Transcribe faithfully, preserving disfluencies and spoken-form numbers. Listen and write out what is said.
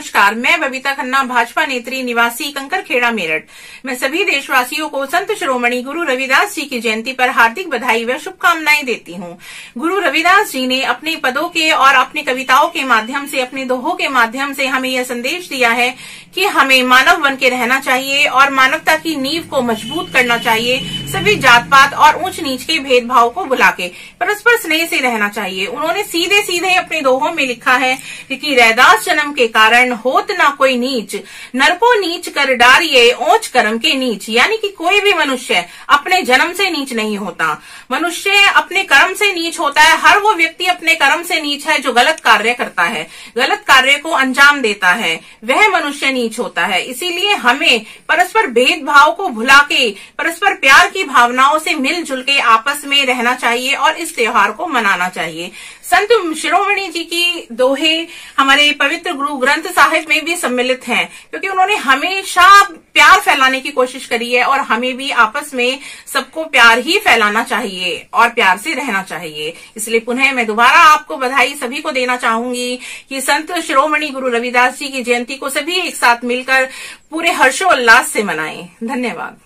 नमस्कार, मैं बबीता खन्ना, भाजपा नेत्री, निवासी कंकरखेड़ा, मेरठ। मैं सभी देशवासियों को संत शिरोमणि गुरु रविदास जी की जयंती पर हार्दिक बधाई व शुभकामनाएं देती हूं। गुरु रविदास जी ने अपने पदों के और अपनी कविताओं के माध्यम से, अपने दोहों के माध्यम से हमें यह संदेश दिया है कि हमें मानव बन के रहना चाहिए और मानवता की नींव को मजबूत करना चाहिए। सभी जात पात और ऊंच नीच के भेदभाव को भुला के परस्पर स्नेह से रहना चाहिए। उन्होंने सीधे सीधे अपने दोहों में लिखा है कि रैदास जन्म के कारण होत ना कोई नीच, नर को नीच कर डारिये ओंच कर्म के नीच। यानी कि कोई भी मनुष्य अपने जन्म से नीच नहीं होता, मनुष्य अपने कर्म से नीच होता है। हर वो व्यक्ति अपने कर्म से नीच है जो गलत कार्य करता है, गलत कार्य को अंजाम देता है, वह मनुष्य नीच होता है। इसीलिए हमें परस्पर भेदभाव को भुला के परस्पर प्यार की भावनाओं से मिलजुल के आपस में रहना चाहिए और इस त्योहार को मनाना चाहिए। संत शिरोमणि जी की दोहे हमारे पवित्र गुरु ग्रंथ साहिब में भी सम्मिलित हैं, क्योंकि उन्होंने हमेशा प्यार फैलाने की कोशिश करी है और हमें भी आपस में सबको प्यार ही फैलाना चाहिए और प्यार से रहना चाहिए। इसलिए पुनः मैं दोबारा आपको बधाई सभी को देना चाहूंगी कि संत शिरोमणि गुरु रविदास जी की जयंती को सभी एक साथ मिलकर पूरे हर्षोल्लास से मनाएं। धन्यवाद।